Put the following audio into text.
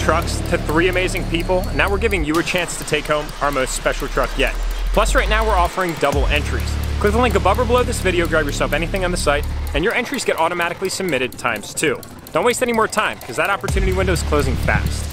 trucks to 3 amazing people, and now we're giving you a chance to take home our most special truck yet. Plus right now we're offering double entries. Click the link above or below this video, grab yourself anything on the site, and your entries get automatically submitted ×2. Don't waste any more time, because that opportunity window is closing fast.